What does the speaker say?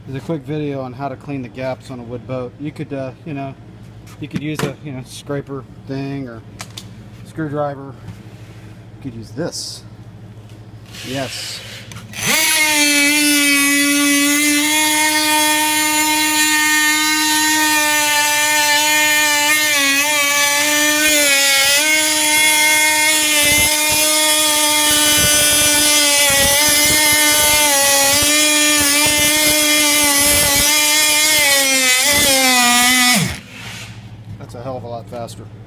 is a quick video on how to clean the gaps on a wood boat. You could, you know, you could use a, scraper thing or screwdriver. You could use this. Yes. That's a hell of a lot faster.